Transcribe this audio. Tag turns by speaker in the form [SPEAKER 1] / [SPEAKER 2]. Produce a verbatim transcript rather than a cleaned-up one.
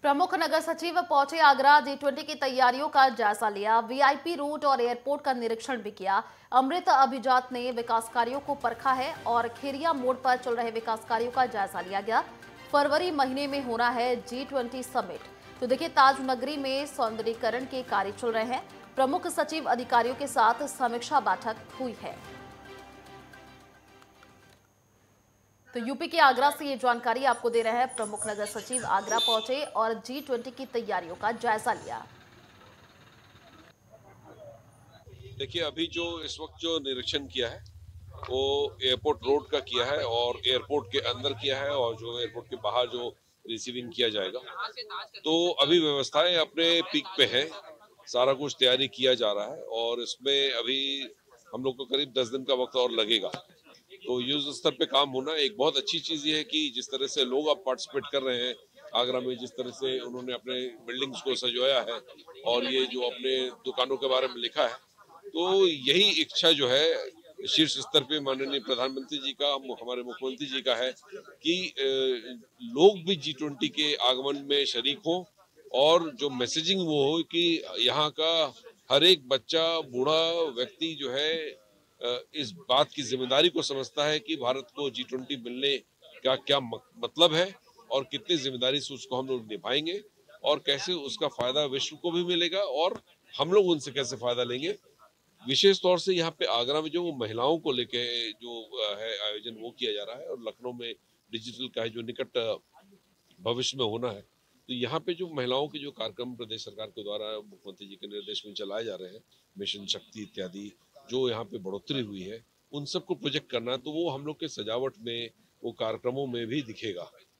[SPEAKER 1] प्रमुख नगर सचिव पहुंचे आगरा। जी ट्वेंटी की तैयारियों का जायजा लिया। वीआईपी रूट और एयरपोर्ट का निरीक्षण भी किया। अमृत अभिजात ने विकास कार्यों को परखा है और खेरिया मोड़ पर चल रहे विकास कार्यों का जायजा लिया गया। फरवरी महीने में होना है जी ट्वेंटी समिट। तो देखिए, ताज नगरी में सौंदर्यीकरण के कार्य चल रहे हैं। प्रमुख सचिव अधिकारियों के साथ समीक्षा बैठक हुई है। तो यूपी के आगरा से ये जानकारी आपको दे रहे हैं। प्रमुख नगर सचिव आगरा पहुंचे और जी ट्वेंटी की तैयारियों का जायजा लिया।
[SPEAKER 2] देखिए, अभी जो इस वक्त जो निरीक्षण किया है वो एयरपोर्ट रोड का किया है और एयरपोर्ट के अंदर किया है और जो एयरपोर्ट के बाहर जो रिसीविंग किया जाएगा। तो अभी व्यवस्थाएं अपने पीक पे है, सारा कुछ तैयारी किया जा रहा है और इसमें अभी हम लोग को करीब दस दिन का वक्त और लगेगा। तो युद्ध स्तर पे काम होना एक बहुत अच्छी चीज ये है कि जिस तरह से लोग अब पार्टिसिपेट कर रहे हैं आगरा में, जिस तरह से उन्होंने अपने बिल्डिंग्स को सजवाया है और ये जो अपने दुकानों के बारे में लिखा है, तो यही इच्छा जो है शीर्ष स्तर पे माननीय प्रधानमंत्री जी का, हमारे मुख्यमंत्री जी का है कि लोग भी जी ट्वेंटी के आगमन में शरीक हों और जो मैसेजिंग वो हो कि यहाँ का हर एक बच्चा, बूढ़ा व्यक्ति जो है इस बात की जिम्मेदारी को समझता है कि भारत को जी ट्वेंटी मिलने का क्या मतलब है और कितनी जिम्मेदारी से उसको हम लोग निभाएंगे और कैसे उसका फायदा विश्व को भी मिलेगा और हम लोग उनसे कैसे फायदा लेंगे। विशेष तौर से यहाँ पे आगरा में जो महिलाओं को लेके जो है आयोजन वो किया जा रहा है और लखनऊ में डिजिटल का है जो निकट भविष्य में होना है। तो यहाँ पे जो महिलाओं के जो कार्यक्रम प्रदेश सरकार के द्वारा मुख्यमंत्री जी के निर्देश में चलाए जा रहे हैं, मिशन शक्ति इत्यादि, जो यहाँ पे बढ़ोतरी हुई है, उन सबको प्रोजेक्ट करना, तो वो हम लोग के सजावट में, वो कार्यक्रमों में भी दिखेगा।